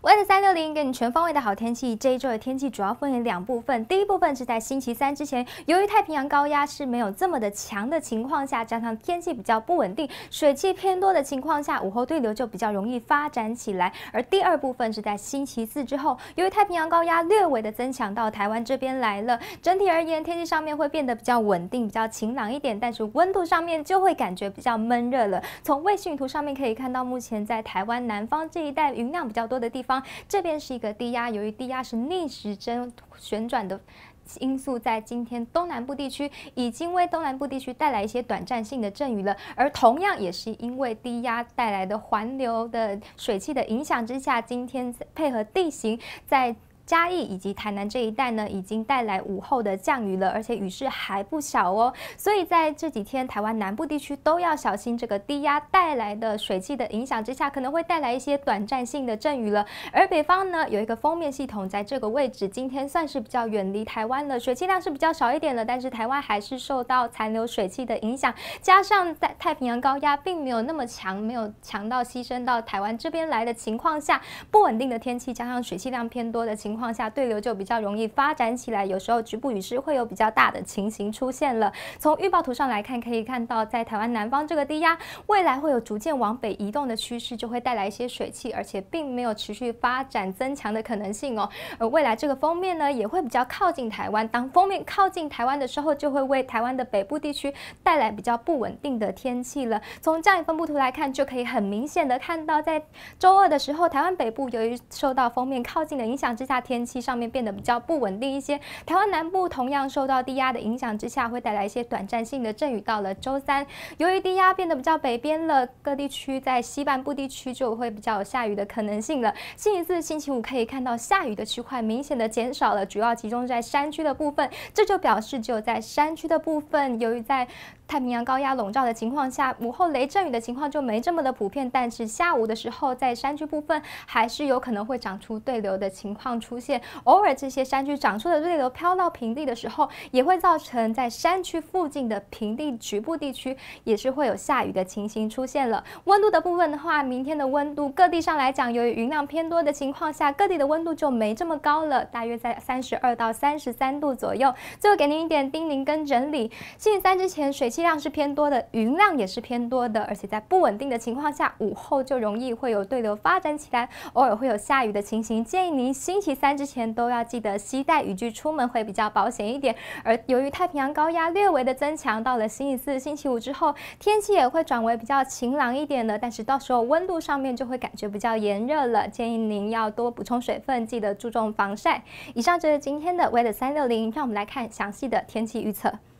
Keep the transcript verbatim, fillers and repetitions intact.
为了三六零给你全方位的好天气，这一周的天气主要分为两部分。第一部分是在星期三之前，由于太平洋高压是没有这么的强的情况下，加上天气比较不稳定，水汽偏多的情况下，午后对流就比较容易发展起来。而第二部分是在星期四之后，由于太平洋高压略微的增强到台湾这边来了，整体而言天气上面会变得比较稳定、比较晴朗一点，但是温度上面就会感觉比较闷热了。从卫星云图上面可以看到，目前在台湾南方这一带云量比较多的地方，这边是一个低压，由于低压是逆时针旋转的因素，在今天东南部地区已经为东南部地区带来一些短暂性的阵雨了，而同样也是因为低压带来的环流的水汽的影响之下，今天配合地形在嘉义以及台南这一带呢，已经带来午后的降雨了，而且雨势还不小哦。所以在这几天，台湾南部地区都要小心这个低压带来的水汽的影响之下，可能会带来一些短暂性的阵雨了。而北方呢，有一个锋面系统在这个位置，今天算是比较远离台湾了，水汽量是比较少一点了，但是台湾还是受到残留水汽的影响，加上在太平洋高压并没有那么强，没有强到牺牲到台湾这边来的情况下，不稳定的天气加上水汽量偏多的情况。情况下，对流就比较容易发展起来，有时候局部雨势会有比较大的情形出现了。从预报图上来看，可以看到在台湾南方这个低压，未来会有逐渐往北移动的趋势，就会带来一些水汽，而且并没有持续发展增强的可能性哦。而未来这个锋面呢，也会比较靠近台湾。当锋面靠近台湾的时候，就会为台湾的北部地区带来比较不稳定的天气了。从降雨分布图来看，就可以很明显的看到，在周二的时候，台湾北部由于受到锋面靠近的影响之下，天气上面变得比较不稳定一些，台湾南部同样受到低压的影响之下，会带来一些短暂性的阵雨。到了周三，由于低压变得比较北边了，各地区在西半部地区就会比较有下雨的可能性了。星期四、星期五可以看到下雨的区块明显的减少了，主要集中在山区的部分，这就表示只有在山区的部分，由于在太平洋高压笼罩的情况下，午后雷阵雨的情况就没这么的普遍，但是下午的时候，在山区部分还是有可能会长出对流的情况出现。偶尔这些山区长出的对流飘到平地的时候，也会造成在山区附近的平地局部地区也是会有下雨的情形出现了。温度的部分的话，明天的温度各地上来讲，由于云量偏多的情况下，各地的温度就没这么高了，大约在三十二到三十三度左右。最后给您一点叮咛跟整理：星期三之前水气量是偏多的，云量也是偏多的，而且在不稳定的情况下，午后就容易会有对流发展起来，偶尔会有下雨的情形。建议您星期三之前都要记得携带雨具出门会比较保险一点。而由于太平洋高压略微的增强，到了星期四、星期五之后，天气也会转为比较晴朗一点的，但是到时候温度上面就会感觉比较炎热了，建议您要多补充水分，记得注重防晒。以上就是今天的 Weather 三六零，让我们来看详细的天气预测。